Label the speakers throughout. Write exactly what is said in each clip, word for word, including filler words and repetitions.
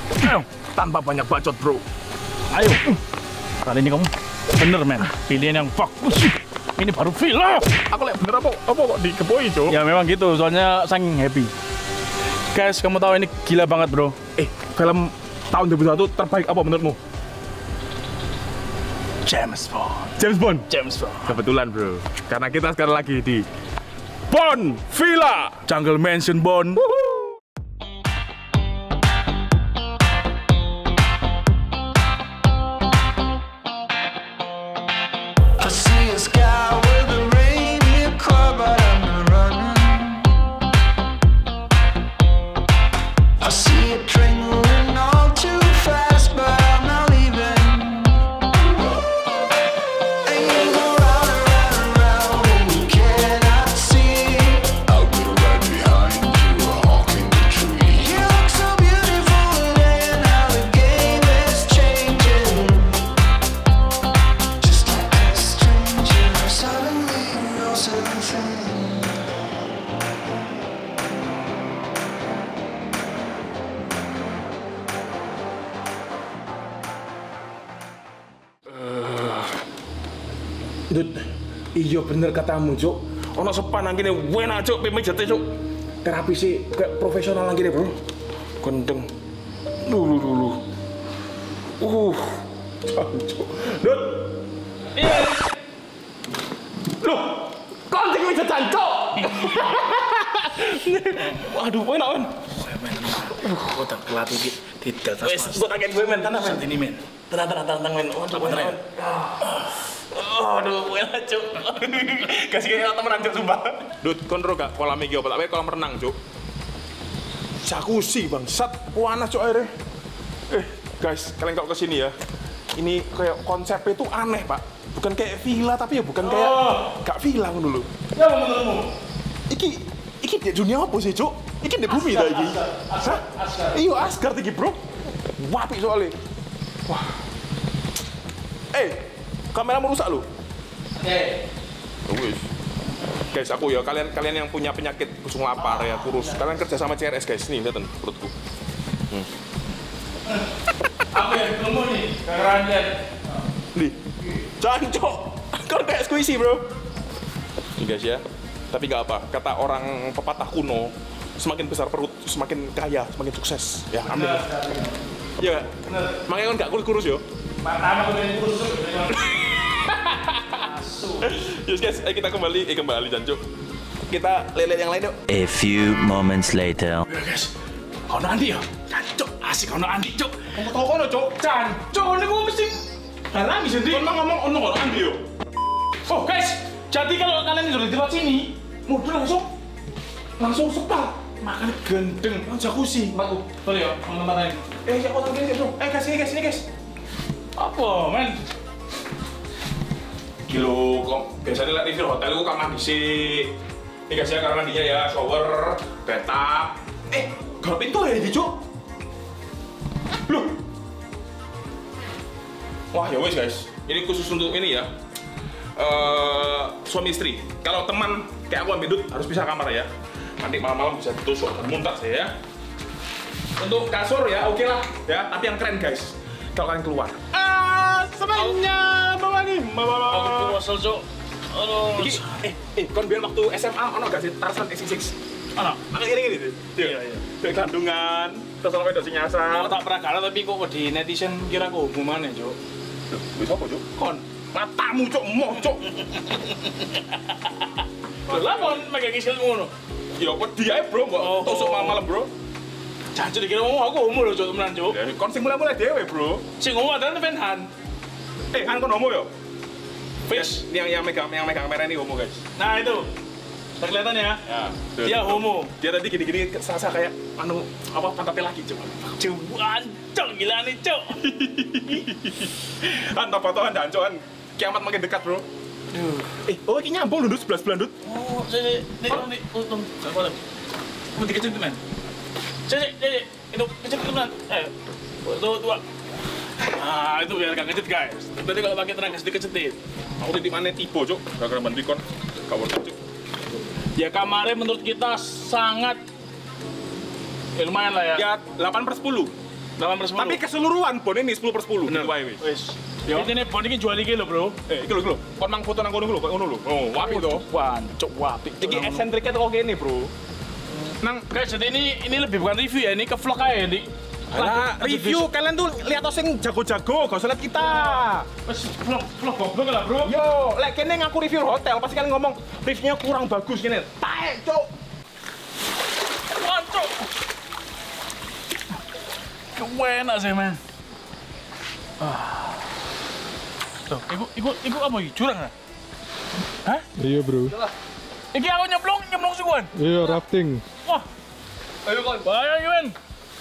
Speaker 1: Ayo, tanpa banyak bacot, bro.
Speaker 2: Ayo. Kali ini kamu bener, men. Pilihan yang bagus. Ini baru villa.
Speaker 1: Aku lihat bener apa? Apa kok dikepoi, Cok?
Speaker 2: Ya memang gitu, soalnya saking happy. Guys, kamu tahu ini gila banget, bro.
Speaker 1: Eh, film tahun dua ribu satu terbaik apa menurutmu?
Speaker 2: James Bond.
Speaker 1: James Bond.
Speaker 2: James Bond.
Speaker 1: Kebetulan, bro. Karena kita sekarang lagi di Bond Villa
Speaker 2: Jungle Mansion Bond.
Speaker 1: Dut, iya bener katamu, Cuk. Ono sepan nang kene enak, Cuk, pemijate, Cuk. Terapi sih kayak profesional nang kene, bro. Gendeng. Dulu dulu. Uh. Cuk. Dut. Iya. Loh, kok sing mijat jancuk? Waduh, enak, men.
Speaker 2: Kok tak pelatih tidak tas.
Speaker 1: Wes, gua tangan gue, men, tanah, men.
Speaker 2: Ini, men.
Speaker 1: Tenang, tenang, tenang, men. Waduh, beneran. Aduh, enak, Cuk. Kasih kayaknya temenan, Cuk, sumpah. Dut, kon ro gak kolam iki apa? Tapi kolam renang, Cuk. Jacuzzi, bangsat. Panas, Cuk, airnya. Eh, guys, kalian kalau kesini ya, ini kayak konsepnya itu aneh, Pak. Bukan kayak villa, tapi ya bukan kayak oh. Gak villa dulu.
Speaker 2: Ya, menurutmu?
Speaker 1: Iki, iki di dunia apa sih, Cuk? Iki di bumi dah iki. Asgard, Asgard. Iya, Asgard iki, bro. Wapi soalnya. Wah. Eh, kameramu rusak lu.
Speaker 2: Oke.
Speaker 1: Bagus. Guys, aku ya kalian kalian yang punya penyakit busung lapar ya kurus. Kalian kerja sama C R S, guys. Nih, lihat perutku. Hmm.
Speaker 2: Aku yang ketemu nih, keranjang.
Speaker 1: Nih. Jancok. Kan kayak squishy, bro. Nih, guys ya. Tapi nggak apa. Kata orang pepatah kuno, semakin besar perut, semakin kaya, semakin sukses. Ya, amin. Iya, bener. Makanya kan nggak kurus-kurus yo.
Speaker 2: Pertama aku pengen kurus.
Speaker 1: Yes guys, ayo kita kembali, eh kembali Jancuk. Kita lele yang lain yuk.
Speaker 3: A few moments later.
Speaker 2: Ya guys, kono Andi ya, Jancuk, asik kono Andi Cuk. Kamu tau kono Cuk, Jancuk, ini gue mesti halami sendiri.
Speaker 1: Kono ngomong ono kono Andi yo.
Speaker 2: Oh guys, jadi kalau kalian sudah di tempat sini, modul langsung, langsung sepat. Makanya gendeng, jacuzzi. Mbakku, sorry ya, teman-teman lain.
Speaker 1: Eh, siapa tahu guys, bro? Eh, guys, ini guys, ini guys.
Speaker 2: Apa, men?
Speaker 1: Kilo, kok biasanya lihat review hotel itu kamar disik. Ini guys ya, kamar mandinya ya, shower, bathtub. Eh, kalau pintu ya ini, Cuk. Loh. Wah, ya wes guys. Ini khusus untuk ini ya. Uh, suami istri. Kalau teman kayak aku ambil harus bisa kamar ya. Nanti malam-malam bisa ditusuk dan muntah saya ya. Untuk kasur ya, oke okay lah ya. Tapi yang keren guys, kalau kalian keluar.
Speaker 2: Ah, sebenarnya bawa nih, bawa. Aku wasal Cuk. Aduh.
Speaker 1: Iki, eh, eh, kon biar waktu S M A ono gak sih Tarzan X X X?
Speaker 2: Ono.
Speaker 1: Makanya gini gini.
Speaker 2: Iya iya.
Speaker 1: Kayak kandungan, terus sampai dosi nyasar.
Speaker 2: Aku tak pernah kalah tapi kok di netizen kira aku hubungannya Cuk.
Speaker 1: Bisa apa Cuk?
Speaker 2: Kon.
Speaker 1: Matamu Cuk, moh Cuk.
Speaker 2: Lah kon megang isil ngono.
Speaker 1: Ya kok dia bro, mbak tusuk malam-malam bro.
Speaker 2: Jangan dikira ngomong aku homo lho Cuk, temenan Cuk.
Speaker 1: Ya kon sing mulai-mulai dhewe bro.
Speaker 2: Sing ngomong adalah Venhan.
Speaker 1: Eh, kan kon homo yo. Fish, yang yang megang yang megang kamera ini homo guys.
Speaker 2: Nah itu. Udah kelihatan ya?
Speaker 1: Ya.
Speaker 2: Dia homo.
Speaker 1: Dia tadi gini-gini serasa kayak anu apa pantatnya lagi Cuk.
Speaker 2: Cuan, Cuk gila nih Cuk.
Speaker 1: Antap fotoan dan Cuan. Kiamat makin dekat bro.
Speaker 2: Aduh.
Speaker 1: Eh, oh ini nyambung duduk sebelah sebelah duduk.
Speaker 2: Oh, sini, nih, nih, untung, nggak boleh. Kamu dikecil teman. Sini, sini, itu kecil teman. Eh, tuh, dua. Ah, itu biar gak kecil guys. Tadi kalau pakai tenaga sedikit kecetit.
Speaker 1: Aku di mana tipe Cuk, gak kena bantu kon. Gak worth it Cuk.
Speaker 2: Ya kamarnya menurut kita sangat ya, lumayan lah ya.
Speaker 1: Ya delapan per sepuluh.
Speaker 2: delapan per sepuluh.
Speaker 1: Tapi keseluruhan bon ini sepuluh per sepuluh.
Speaker 2: Bener.
Speaker 1: Gitu wae wis.
Speaker 2: Wis. Yo. Ini bon iki jual iki lho, Bro.
Speaker 1: Eh, iki lho, iki lho. Kon mang foto nang kono lho, koyo ngono lho. Oh, wapi to.
Speaker 2: Wancuk wapi.
Speaker 1: Iki eksentriknya tuh kok gini, Bro.
Speaker 2: Nang guys, jadi ini ini lebih bukan review ya, ini ke vlog aja nih.
Speaker 1: Nah, review kalian tuh lihat sing jago-jago, gak usah lihat kita.
Speaker 2: Wes vlog vlog goblok lah, Bro.
Speaker 1: Yo, lek kene ngaku review hotel, pasti kalian ngomong reviewnya kurang bagus gini. Taek, cuk.
Speaker 2: Wancuk. Enak sih, men. Ah. Tuh, iku iku iku apa iki? Jurang ya? Hah?
Speaker 4: Iya bro.
Speaker 2: Iki aku nyemplung, nyemplung sukuan.
Speaker 4: Iya rafting.
Speaker 2: Wah. Ayo kon. Bahaya iki, men.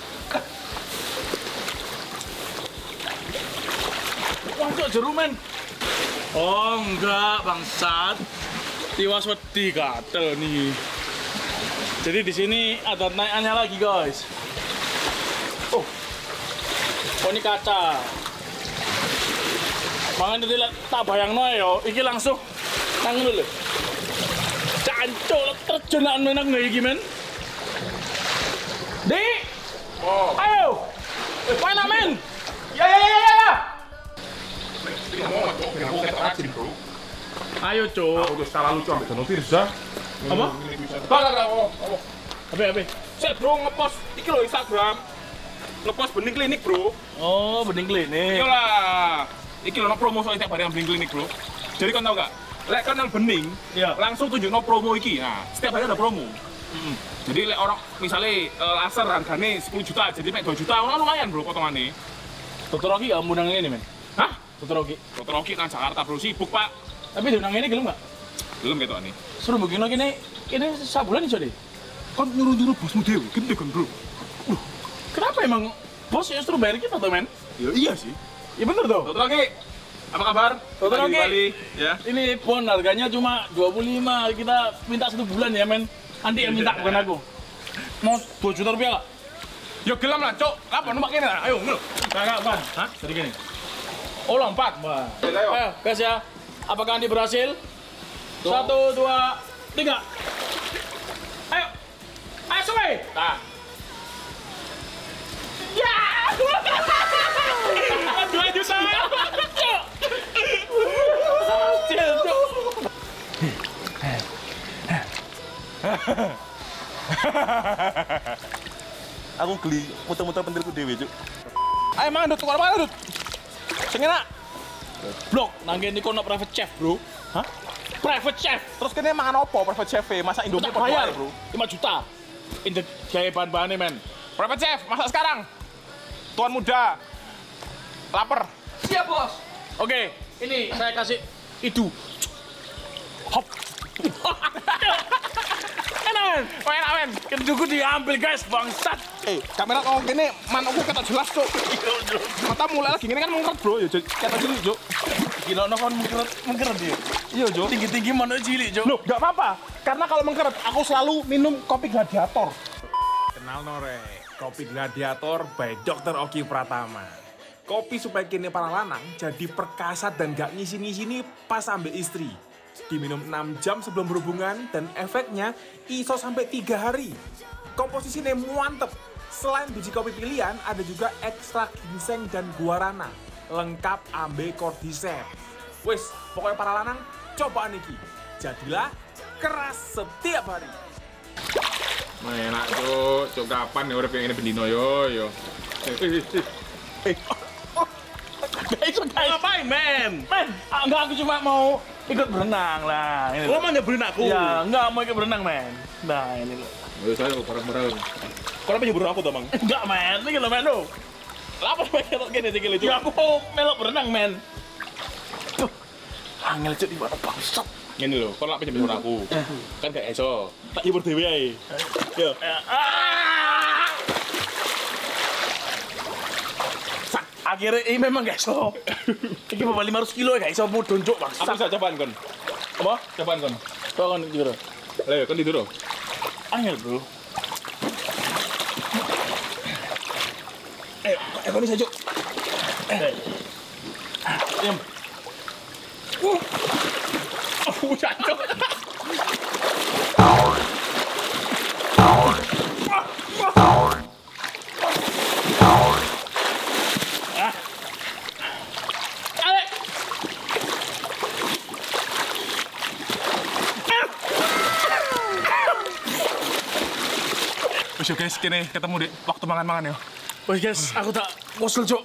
Speaker 2: Wancuk jeru, men. Oh, enggak, bangsat. Tiwas wedi gatel nih. Jadi di sini ada naikannya lagi, guys. Oh. Oh, ini kaca. Mangan tadi tak bayangno yo, iki langsung nang ngono lho. Cancuk terjun nang nang iki, men. Dik. Oh. Ayo. Mana, men? Ya ya ya ya. ya. Ayo, Cuk.
Speaker 1: Aku udah skala lucu ambil Dono Firza.
Speaker 2: Apa?
Speaker 1: Bang, bang, bang.
Speaker 2: Apa apa?
Speaker 1: Saya bro ngepost iki lho Instagram. Ngepost bening klinik, Bro.
Speaker 2: Oh, bening klinik.
Speaker 1: Iya lah. Iki lho promo soal tiap hari yang bening klinik, Bro. Jadi kan tau gak? Lek kan yang bening,
Speaker 2: Iya.
Speaker 1: langsung tunjukno promo iki. Nah, setiap hari ada promo.
Speaker 2: Heeh.
Speaker 1: Jadi lek orang misalnya uh, laser harganya sepuluh juta, jadi mek dua juta, orang lumayan, Bro, potongannya.
Speaker 2: Dokter Rocky gak undang ini, men.
Speaker 1: Hah?
Speaker 2: Dokter Rocky.
Speaker 1: Dokter Oki nang Jakarta, Bro, sibuk, Pak.
Speaker 2: Tapi diundang ini gelem gak?
Speaker 1: Belum gitu ani.
Speaker 2: Suruh begini ini ini sabulan iso deh.
Speaker 1: Kan nyuruh-nyuruh bosmu dewe, gede kan, Bro.
Speaker 2: Kenapa emang bos justru bayar kita tuh, men?
Speaker 1: Ya iya sih.
Speaker 2: Ya bener tuh.
Speaker 1: Dokter Oki, apa kabar?
Speaker 2: Dokter
Speaker 1: Lagi di
Speaker 2: Oki.
Speaker 1: Bali, ya.
Speaker 2: Ini pon harganya cuma dua puluh lima, kita minta satu bulan ya, men. Andi yang minta bukan aku. Mau dua juta rupiah gak?
Speaker 1: Yo gelem lah, Cok. Apa numpak kene lah? Ayo, ngono.
Speaker 2: Kagak, Pan. Hah? Jadi gini. Oh, lompat. Wah.
Speaker 1: Ayo.
Speaker 2: Ayo, guys ya. Apakah Andi berhasil? Satu, dua, tiga. Ayo. Ayo, Suwe.
Speaker 1: Nah,
Speaker 2: Ya! Dua juta. Cuk. Cil, Cuk.
Speaker 5: Aku geli muter-muter pentilku dewe, Cuk.
Speaker 1: ayo mangan, Dut. Tukar mangan, Dut. Sing enak.
Speaker 2: Blok, nangge ini kono private chef, Bro. Hah? Private chef.
Speaker 1: Terus kene mangan opo private chef e? Masak Indomie
Speaker 2: Udah
Speaker 1: apa
Speaker 2: bayar,
Speaker 1: bayar, Bro?
Speaker 2: lima juta. Ini gaya bahan-bahannya, men.
Speaker 1: Private chef, masak sekarang. Tuan muda. Laper.
Speaker 2: Siap, Bos. Oke, ini saya kasih itu. Hop. Enak, men.
Speaker 1: Oh, enak, men.
Speaker 2: Keduku diambil, guys, bangsat.
Speaker 1: Eh, kamera kau kene manukku kata jelas, Cuk. Mata mulai lagi ngene kan mengkeret, Bro. Ya kata cilik, Cuk.
Speaker 2: Gila, no kan mengkeret, mengkeret dia.
Speaker 1: Iya, Cuk.
Speaker 2: Tinggi-tinggi mana cilik, Jo.
Speaker 1: Loh, enggak apa-apa. Karena kalau mengkeret, aku selalu minum kopi gladiator.
Speaker 6: Kenal nore, kopi gladiator by dokter Oki Pratama. Kopi supaya kini para lanang jadi perkasa dan gak ngisi-ngisini pas ambil istri. Diminum enam jam sebelum berhubungan dan efeknya iso sampai tiga hari. Komposisinya mantep. Selain biji kopi pilihan, ada juga ekstrak ginseng dan guarana. Lengkap ambe cordyceps. Wes, pokoknya para lanang cobaan iki. Jadilah keras setiap hari.
Speaker 1: Nah, enak, Cuk. Cuk, kapan ya urip yang ini bendino yo yo. Eh, eh, eh.
Speaker 2: Guys, guys. Ngapain, men? Men, ah, enggak, aku cuma mau ikut berenang lah. Ini.
Speaker 1: Lo mau nyebelin aku?
Speaker 2: Ya, enggak mau ikut berenang, men. Nah, ini loh.
Speaker 1: Ya saya bareng-bareng. Kau apa nyebelin aku tuh, Bang?
Speaker 2: Enggak, men. Ini loh, men, lo.
Speaker 1: Apa sampai kelok gini sih, Cuk?
Speaker 2: Ya, aku mau melok berenang, men. Tuh, angel, Cuk, di mana bangsat.
Speaker 1: Ngene lho, kau lak nyebelin aku. Kan gak iso. Tak hibur dhewe ae. Yo.
Speaker 2: Ah! Sak, akhirnya ini memang gak iso. Ini bawa lima ratus kilo ya gak iso mau doncok, bangsat.
Speaker 1: Aku bisa cobaan kon.
Speaker 2: Apa?
Speaker 1: Cobaan kon.
Speaker 2: Kau kan gitu.
Speaker 1: Lah, kon tidur.
Speaker 2: Angel, bro.
Speaker 1: Eh, eh kon bisa, Cuk.
Speaker 2: Eh. Diam. Uh. Oh, jatuh.
Speaker 1: Wes guys, kene ketemu dek waktu mangan-mangan ya.
Speaker 2: Wes guys, aku tak wosel cuk.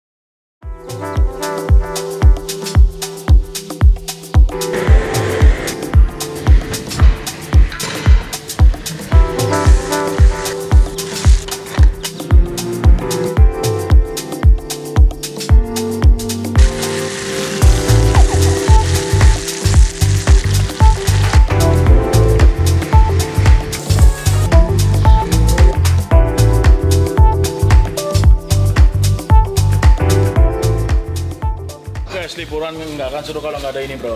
Speaker 2: Liburan nggak akan seru kalau nggak ada ini bro.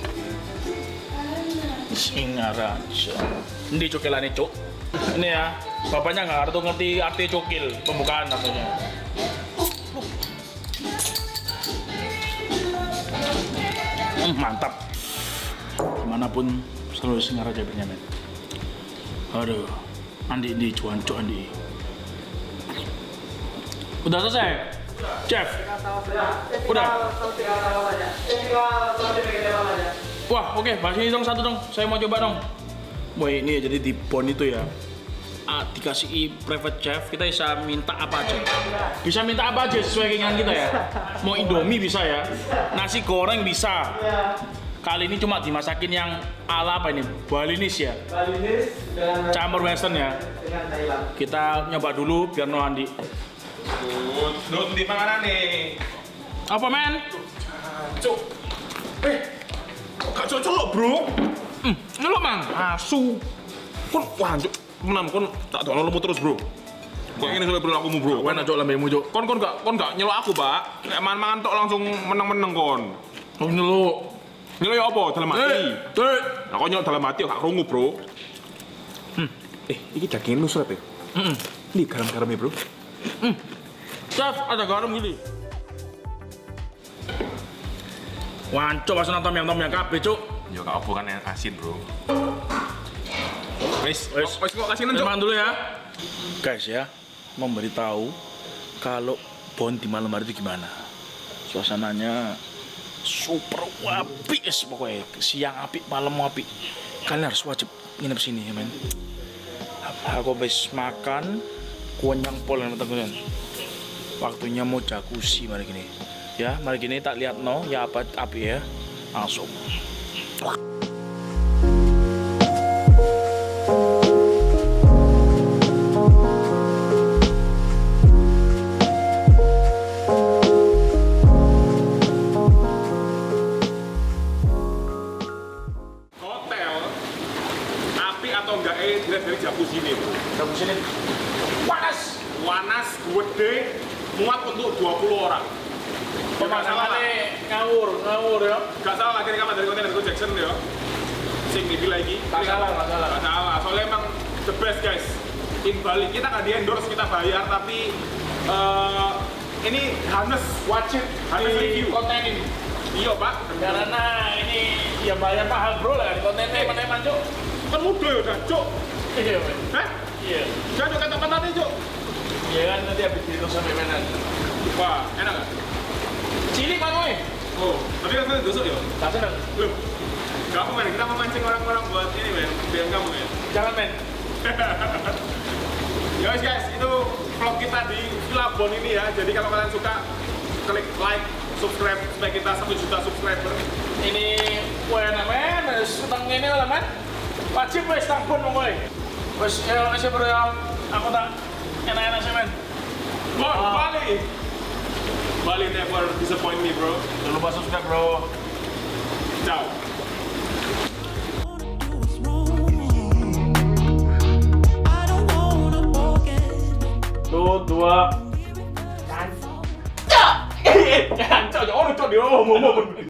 Speaker 2: Singaraja. Ini cokelannya cuk. Ini ya, bapaknya nggak ngerti ngerti arti cokil, pembukaan artinya. Hmm, mantap. Dimanapun selalu Singaraja bernyaman. Aduh, Andi di cuancuk Andi. Udah selesai. Chef, udah. Wah, oke, okay. Bahas ini dong satu dong. Saya mau coba dong. Wah ini jadi di Bon itu ya. Ah, dikasih private chef, kita bisa minta apa aja. Bisa minta apa aja sesuai keinginan kita ya. Mau Indomie bisa ya. Nasi goreng bisa. Kali ini cuma dimasakin yang ala apa ini? Balinese ya. Balinese dengan campur western ya. Dengan Thailand. Kita nyoba dulu biar no Andi.
Speaker 1: Dut, di mana nih?
Speaker 2: Apa men?
Speaker 1: Cuk. Eh, kok gak cocok bro?
Speaker 2: Hmm, ngelok mang.
Speaker 1: Asu. Kon wah, cuk. Menan kon tak dono lemu terus bro. Kok ini sudah berlaku mu bro?
Speaker 2: Wen aja lambemu cuk.
Speaker 1: Kon kon gak kon gak nyelok aku pak. Nek mangan tok langsung meneng-meneng kon.
Speaker 2: Oh nyelok.
Speaker 1: Nyelok ya apa? Dalam hati.
Speaker 2: Eh,
Speaker 1: nah kok nyelok dalam hati gak krungu bro. Hmm. Eh, ini daging nusret ya?
Speaker 2: Heeh.
Speaker 1: Ini garam-garamnya bro.
Speaker 2: Hmm. Chef, ada garam gini. Wancuk pas nonton yang tom yang kabeh, cuk.
Speaker 1: Ya gak apa kan yang asin, bro. Wes,
Speaker 2: Wes,
Speaker 1: wes kok kasinan, Cuk.
Speaker 2: Makan dulu ya. Guys ya, memberitahu kalau Bon di malam hari itu gimana. Suasananya super apik es pokoknya. Siang apik, malam apik. Kalian harus wajib nginep sini ya, men. Aku habis makan kuanyang pol dan teguran. Waktunya mau jacuzzi mari gini. Ya, mari gini tak lihat no ya apa api ya. Langsung.
Speaker 1: Hotel api atau enggak eh dilihat dari jacuzzi ini, bro.
Speaker 2: Jacuzzi ini panas.
Speaker 1: Panas, gede, muat untuk dua puluh orang. Gak salah lah.
Speaker 2: Ngawur, ngawur ya.
Speaker 1: Gak salah lagi rekaman dari konten Michael Jackson ya. Sing ini lagi.
Speaker 2: Gak salah, gak salah.
Speaker 1: Gak salah. Soalnya emang the best guys. In Bali kita nggak di endorse, kita bayar tapi uh, ini Hannes wajib Hannes review
Speaker 2: konten ini.
Speaker 1: Iya pak.
Speaker 2: Karena ini ya bayar mahal bro lah di kontennya mana emang cuk.
Speaker 1: Kan mudah ya dan cuk.
Speaker 2: Iya men.
Speaker 1: Hah?
Speaker 2: Iya.
Speaker 1: Jangan cuk kata tadi cuk.
Speaker 2: Iya kan nanti habis itu sampai menan.
Speaker 1: Wah enak nggak?
Speaker 2: Cilik pak gue.
Speaker 1: Oh tapi kan kita dosok ya.
Speaker 2: Tak senang.
Speaker 1: Loh. Kamu men, kita mau mancing orang-orang buat ini men, biar kamu men.
Speaker 2: Jangan men.
Speaker 1: Ya guys, guys, itu vlog kita di Villa Bon ini ya. Jadi kalau kalian suka, klik like, subscribe supaya kita satu juta subscriber.
Speaker 2: Ini kue men, seteng ini lah men. Wajib wes tampun mau gue. Wes ya masih bro ya. Aku tak enak-enak sih men.
Speaker 1: Bon, Bali. Bali never disappoint me bro.
Speaker 2: Jangan lupa subscribe bro.
Speaker 1: Ciao.
Speaker 2: Tuh, dua. Cancok! Cancok! Oh, itu dia.